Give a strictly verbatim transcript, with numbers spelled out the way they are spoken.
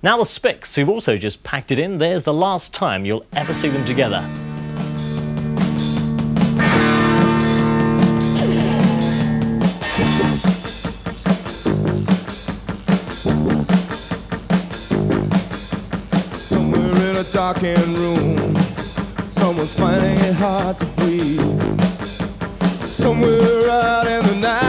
Now the Spicks, who've also just packed it in, there's the last time you'll ever see them together. Somewhere in a darkened room, someone's finding it hard to breathe. Somewhere out in the night,